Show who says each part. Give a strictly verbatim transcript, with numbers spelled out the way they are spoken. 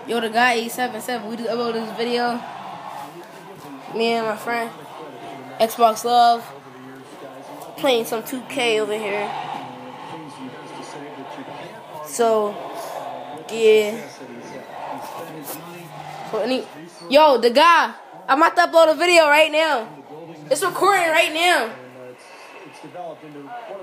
Speaker 1: Yo, the guy eight seven seven, we just uploaded this video. Me and my friend, Xbox Love, playing some two K over here. So, yeah. So any, yo, the guy, I'm about to upload a video right now. It's recording right now.